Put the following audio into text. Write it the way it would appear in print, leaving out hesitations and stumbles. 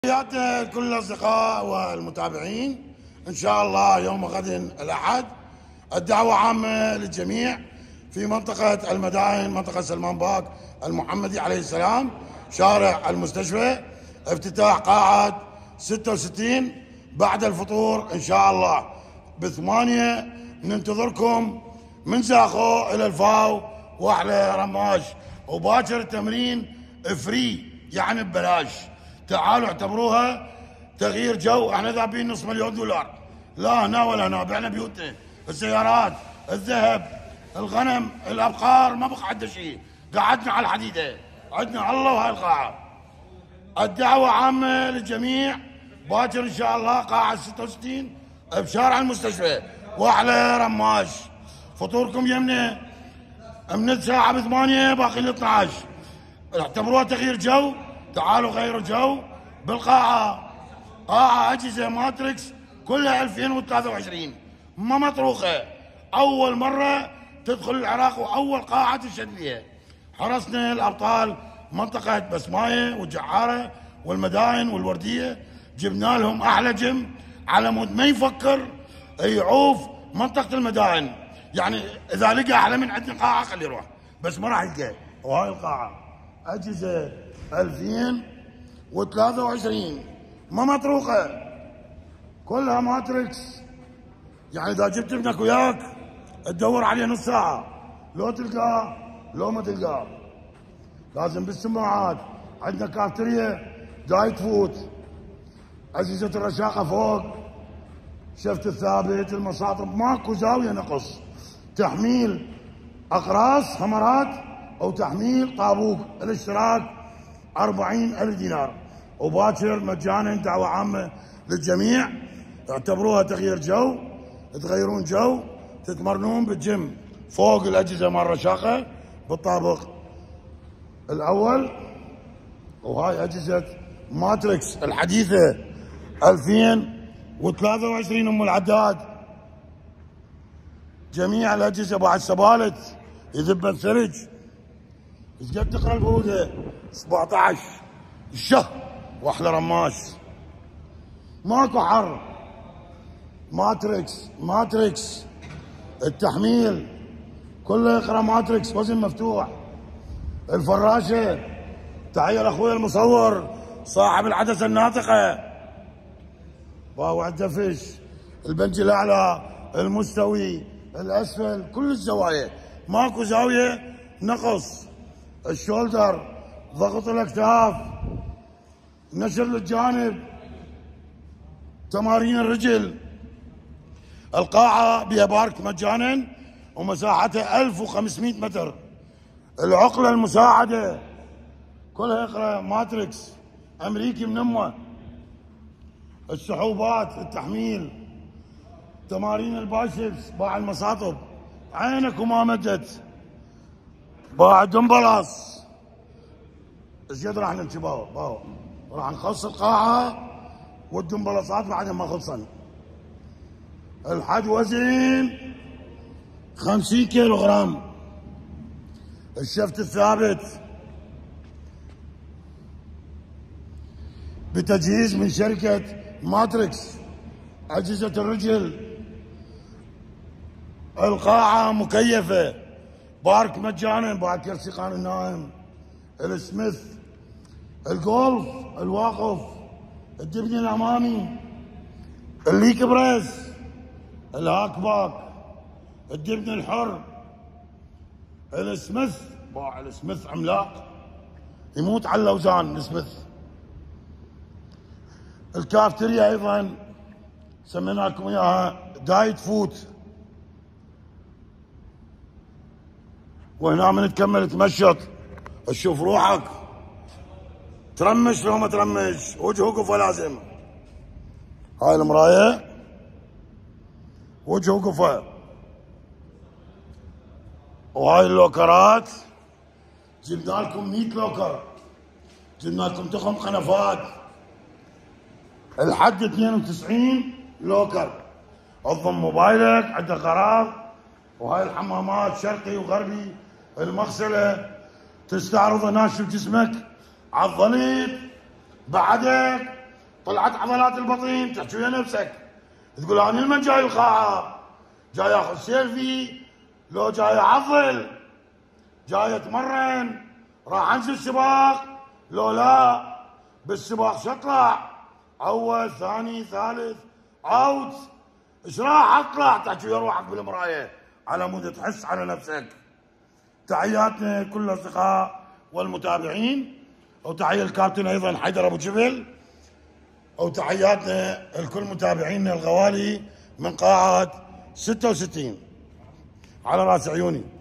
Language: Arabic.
تحياتي لكل الأصدقاء والمتابعين. إن شاء الله يوم غد الأحد الدعوة عامة للجميع في منطقة المدائن، منطقة سلمان باك المحمدي عليه السلام، شارع المستشفى، افتتاح قاعة 66 بعد الفطور إن شاء الله ب8. ننتظركم من زاخو إلى الفاو وأحلى رماش، وباكر التمرين فري يعني ببلاش. تعالوا اعتبروها تغيير جو. احنا ذابين نص مليون دولار، لا هنا ولا هنا، بعنا بيوتنا، السيارات، الذهب، الغنم، الابقار، ما بقى عندنا شيء، قعدنا على الحديده، عندنا الله وهاي القاعه. الدعوه عامه للجميع باكر ان شاء الله، قاعه 66 بشارع المستشفى واحلى رماش. فطوركم يمنا من الساعه ب8 باقي ل 12. اعتبروها تغيير جو، تعالوا غيروا جو بالقاعة. قاعة أجهزة ماتريكس كلها 2023 ما مطروقة، أول مرة تدخل العراق وأول قاعة تشهد فيها. حرسنا الأبطال منطقة بسماية والجعارة والمدائن والوردية، جبنا لهم أحلى جيم على مود ما يفكر يعوف منطقة المدائن. يعني إذا لقى أحلى من عندنا قاعة خليه يروح، بس ما راح يلقى. وهاي القاعة أجهزة 2023 ما مطروقة، كلها ماتريكس. يعني إذا جبت ابنك وياك تدور عليه نص ساعة، لو تلقاه لو ما تلقاه. لازم بالسماعات. عندنا كافتريا دايت فود، أجهزة الرشاقة فوق، شفت الثابت، المصاطب، ماكو زاوية نقص. تحميل أقراص همرات أو تحميل طابوق، الاشتراك 40,000 دينار. وباكر مجانا، دعوة عامة للجميع. اعتبروها تغيير جو، تغيرون جو، تتمرنون بالجيم فوق الأجهزة مال الرشاقة بالطابق الأول. وهاي أجهزة ماتريكس الحديثة 2023 أم العداد. جميع الأجهزة بعد سبالت يذبن ثلج. ايش قد تقرا البروده؟ 17 شه واحلى رماش، ماكو حر. ماتريكس التحميل كله يقرا ماتريكس، وزن مفتوح. الفراشه تحيه لاخوي المصور صاحب العدسه الناطقه. باو الدفش، البنج الاعلى، المستوي، الاسفل، كل الزوايا، ماكو زاويه نقص. الشولدر، ضغط الاكتاف، نشر للجانب، تمارين الرجل. القاعة بها بارك مجانا ومساحتها 1500 متر. العقلة المساعدة كلها يقرا ماتريكس امريكي من امه. السحوبات، التحميل، تمارين البايسبس، باع المصاطب، عينك وما مدت، باع دمبلاس. ايش قد راح نمشي باو راح نخلص القاعة والدمبلصات بعدين ما خلصن. الحد وزن 50 كيلو غرام. الشفت الثابت بتجهيز من شركة ماتريكس. أجهزة الرجل، القاعة مكيفة، بارك مجانا، بعد كرسي قانون النائم، السميث، الجولف، الواقف، الدبن الامامي، الليك بريس، الهاك باك، الدبن الحر، السميث. باع السميث عملاق يموت على الاوزان السميث. الكافتريا ايضا سمينا لكم اياها دايت فود. وهنا من تكمل تمشط تشوف روحك، ترمش لو ما ترمش، وجه وقفه لازم. هاي المرايه وجه وقفه. وهاي اللوكرات جبنا لكم 100 لوكر، جبنا لكم تخم قنفات الحد 92 لوكر. اضم موبايلك، عندك غراض. وهاي الحمامات شرقي وغربي، المغسله، تستعرض ناشف جسمك على الظليط بعدك طلعت عضلات البطن، تحكي ويا نفسك تقول انا لمن جاي القاعه؟ جاي اخذ سيلفي؟ لو جاي اعضل؟ جاي اتمرن؟ راح انزل سباق؟ لو لا بالسباق شطلع اول ثاني ثالث اوت، ايش راح اطلع؟ تحكي ويا روحك بالمرايه على مود تحس على نفسك. تحياتنا كل الاصدقاء والمتابعين، وتحيه الكابتن ايضا حيدر ابو جبل، وتحياتنا لكل متابعينا الغوالي من قاعه 66 على راس عيوني.